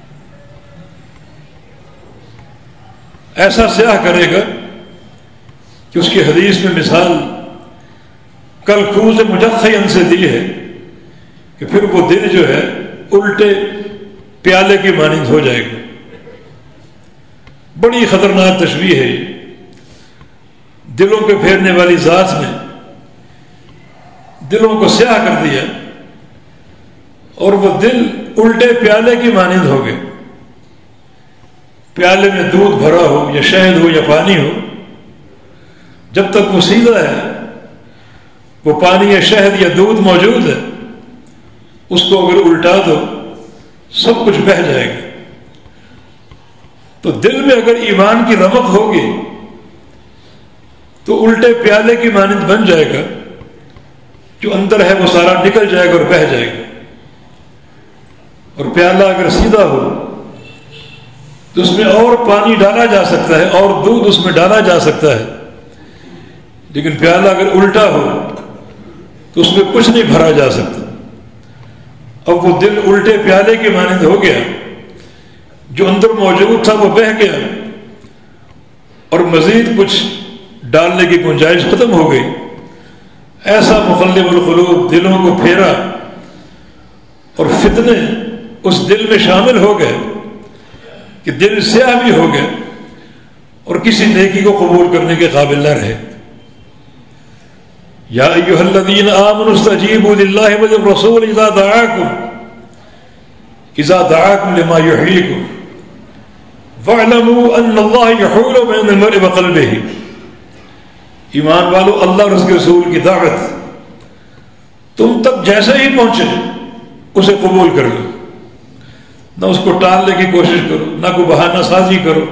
ایسا سیاہ کرے گا کہ اس کی حدیث میں مثال کلکوز مجخین سے دی ہے کہ پھر وہ دل جو ہے الٹے پیالے کی مانند ہو جائے گا. بڑی خطرناک تشبیہ ہے یہ. دلوں کے پھیرنے والی ذات نے دلوں کو سیاہ کر دیا اور وہ دل الٹے پیالے کی مانند ہو گئے. پیالے میں دودھ بھرا ہو یا شہد ہو یا پانی ہو، جب تک وہ سیدھا ہے وہ پانی یا شہد یا دودھ موجود ہے، اس کو اگر الٹا دو سب کچھ بہہ جائے گا. تو دل میں اگر ایمان کی رمق ہوگی تو الٹے پیالے کی مانند بن جائے گا، جو اندر ہے وہ سارا نکل جائے گا اور بہہ جائے گا. اور پیالہ اگر سیدھا ہو تو اس میں اور پانی ڈالا جا سکتا ہے اور دودھ اس میں ڈالا جا سکتا ہے، لیکن پیالہ اگر الٹا ہو تو اس میں کچھ نہیں بھرا جا سکتا. اب وہ دل الٹے پیالے کی مانند ہو گیا، جو اندر موجود تھا وہ بہہ گیا اور مزید کچھ ڈالنے کی گنجائش ختم ہو گئی. ایسا مقلب القلوب دلوں کو پھیرا اور فتنے اس دل میں شامل ہو گئے کہ دل سیاہ بھی ہو گئے اور کسی نیکی کو قبول کرنے کے قابل نہ رہے. یا ایھا الذین آمنوا استجیبوا للہ وللرسول اذا دعاکم اذا دعاکم لما یحییکم واعلموا ان اللہ یحول بین المرء وقلبہ. ایمان والو، اللہ اور اس کے رسول کی دعوت تم تک جیسے ہی پہنچے اسے قبول کر لو، نہ اس کو ٹالنے کی کوشش کرو، نہ کوئی بہانہ سازی کرو،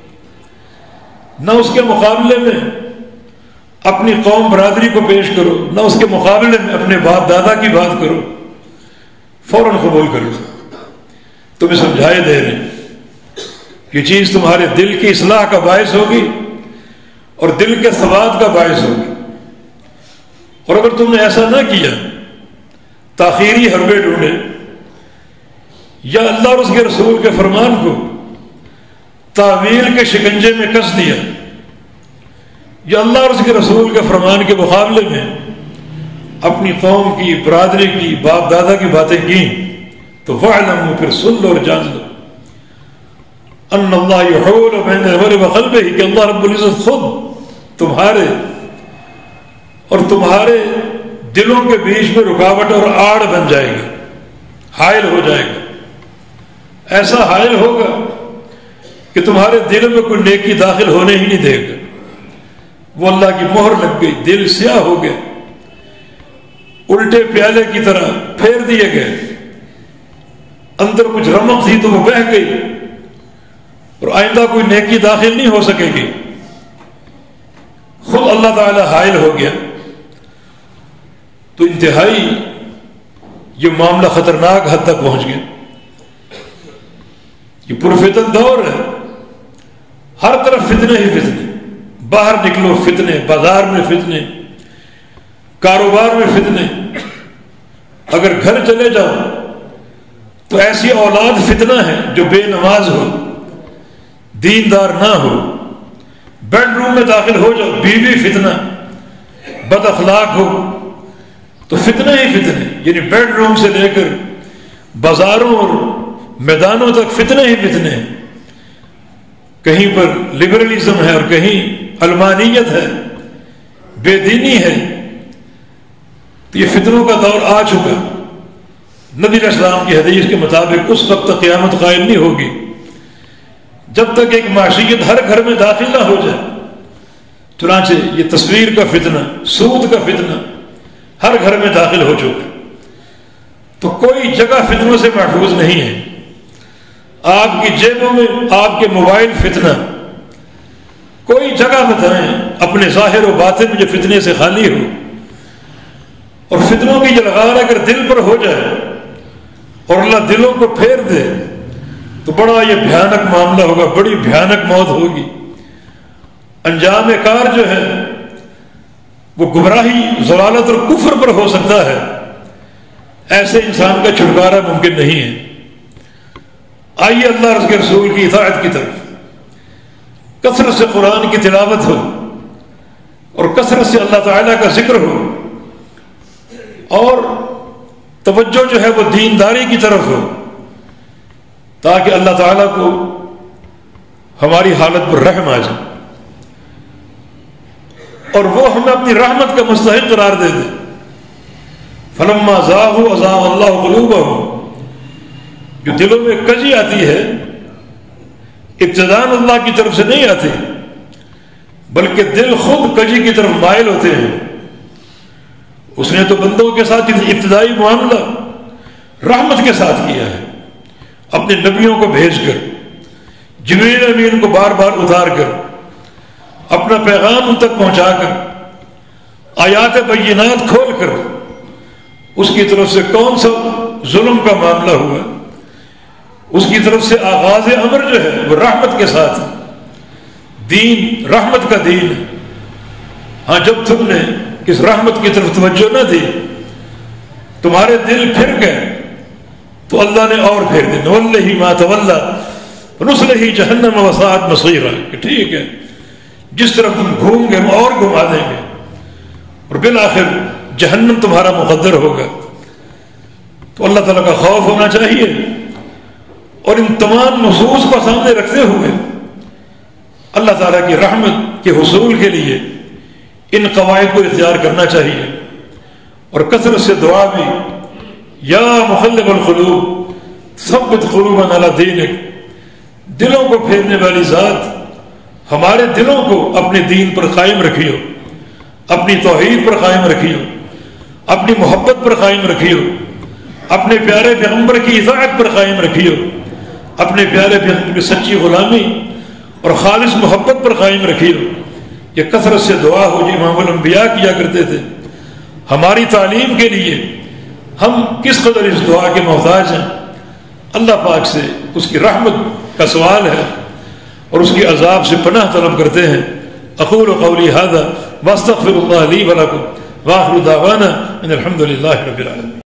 نہ اس کے مقابلے میں اپنی قوم برادری کو پیش کرو، نہ اس کے مقابلے میں اپنے باپ دادا کی بات کرو، فوراً قبول کر لو. تمہیں سمجھائے دے رہے ہیں یہ چیز تمہارے دل کی اصلاح کا باعث ہوگی اور دل کے ثبات کا باعث ہوگی. اور اگر تم نے ایسا نہ کیا، تاخیری حربے ڈھونڈے یا اللہ اور اس کے رسول کے فرمان کو تعویل کے شکنجے میں کس دیا یا اللہ اور اس کے رسول کے فرمان کے مقابلے میں اپنی قوم کی، برادری کی، باپ دادا کی باتیں کی، تو فَاعْلَمُوا، پھر سن لو اور جان لو، ان اللہ یحول بین المرء وقلبہ، کہ اللہ رب العزت خود تمہارے اور تمہارے دلوں کے بیچ میں رکاوٹ اور آڑ بن جائے گا، حائل ہو جائے گا. ایسا حائل ہوگا کہ تمہارے دل میں کوئی نیکی داخل ہونے ہی نہیں دے گا. وہ اللہ کی مہر لگ گئی، دل سیاہ ہو گئے، الٹے پیالے کی طرح پھیر دیے گئے. اندر کچھ رمق تھی تو وہ بہہ گئی اور آئندہ کوئی نیکی داخل نہیں ہو سکے گی. خود اللہ تعالیٰ حائل ہو گیا تو انتہائی یہ معاملہ خطرناک حد تک پہنچ گیا. یہ پرفتن دور ہے، ہر طرف فتنے ہی فتنے، باہر نکلو فتنے، بازار میں فتنے، کاروبار میں فتنے. اگر گھر چلے جاؤ تو ایسی اولاد فتنہ ہے جو بے نماز ہو، دیندار نہ ہو. بیڈ روم میں داخل ہو جاؤ، بیوی فتنہ، بد اخلاق ہو تو فتنہ ہی فتنے. یعنی بیڈ روم سے لے کر بازاروں اور میدانوں تک فتنہ ہی فتنے. کہیں پر لبرلزم ہے اور کہیں علمانیت ہے، بے دینی ہے. تو یہ فتنوں کا دور آ چکا. نبی علیہ السلام کی حدیث کے مطابق اس وقت تک قیامت قائم نہیں ہوگی جب تک ایک معاشیت ہر گھر میں داخل نہ ہو جائے. چنانچہ یہ تصویر کا فتنہ، سود کا فتنہ ہر گھر میں داخل ہو چکا. تو کوئی جگہ فتنوں سے محفوظ نہیں ہے. آپ کی جیبوں میں آپ کے موبائل فتنہ، کوئی جگہ بتائیں اپنے ظاہر و باطن میں جو فتنے سے خالی ہو. اور فتنوں کی جلغار اگر دل پر ہو جائے اور اللہ دلوں کو پھیر دے تو بڑا یہ بھیانک معاملہ ہوگا، بڑی بھیانک موت ہوگی. انجام کار جو ہے وہ گمراہی، ضلالت اور کفر پر ہو سکتا ہے. ایسے انسان کا چھٹکارا ممکن نہیں ہے. آئیے اللہ اور اس کے رسول کی اطاعت کی طرف. کثرت سے قرآن کی تلاوت ہو اور کثرت سے اللہ تعالیٰ کا ذکر ہو اور توجہ جو ہے وہ دینداری کی طرف ہو تاکہ اللہ تعالیٰ کو ہماری حالت پر رحم آ جائے اور وہ ہمیں اپنی رحمت کا مستحق قرار دے دے. فلما زاغوا ازاغ اللہ قلوبہم. جو دلوں میں کجی آتی ہے ابتداءً اللہ کی طرف سے نہیں آتی، بلکہ دل خود کجی کی طرف مائل ہوتے ہیں. اس نے تو بندوں کے ساتھ ابتدائی معاملہ رحمت کے ساتھ کیا ہے، اپنے نبیوں کو بھیج کر، جبریل امین کو بار بار اتار کر، اپنا پیغام ان تک پہنچا کر، آیات بینات کھول کر. اس کی طرف سے کون سا ظلم کا معاملہ ہوا؟ اس کی طرف سے آغاز امر جو ہے وہ رحمت کے ساتھ. دین رحمت کا دین ہے. ہاں جب تم نے اس رحمت کی طرف توجہ نہ دی، تمہارے دل پھر گئے تو اللہ نے اور پھیر دے. نولہ ما تولی ونصلہ جہنم وساءت مصیرا. کہ ٹھیک ہے، جس طرف تم گھوم گے ہم اور گھما دیں گے اور بالآخر جہنم تمہارا مقدر ہوگا. تو اللہ تعالیٰ کا خوف ہونا چاہیے اور ان تمام نصوص کو سامنے رکھتے ہوئے اللہ تعالیٰ کی رحمت کے حصول کے لیے ان قواعد کو اختیار کرنا چاہیے. اور کثرت سے دعا بھی، یا مقلب القلوب ثبت قلوبنا علی دینک. دلوں کو پھیرنے والی ذات ہمارے دلوں کو اپنے دین پر قائم رکھیو، اپنی توحید پر قائم رکھیو، اپنی محبت پر قائم رکھیو، اپنے پیارے پیغمبر کی اطاعت پر قائم رکھیو، اپنے پیارے پیغمبر کی سچی غلامی اور خالص محبت پر قائم رکھیو. یہ کثرت سے دعا ہو جو امام الانبیاء کیا کرتے تھے. ہماری تعلیم کے لیے ہم کس قدر اس دعا کے محتاج ہیں. اللہ پاک سے اس کی رحمت کا سوال ہے اور اس کی عذاب سے پناہ طلب کرتے ہیں. اقول قولی ھذا واستغفر اللہ لی ولکم واخر دعوانا ان الحمد للہ رب العالمین.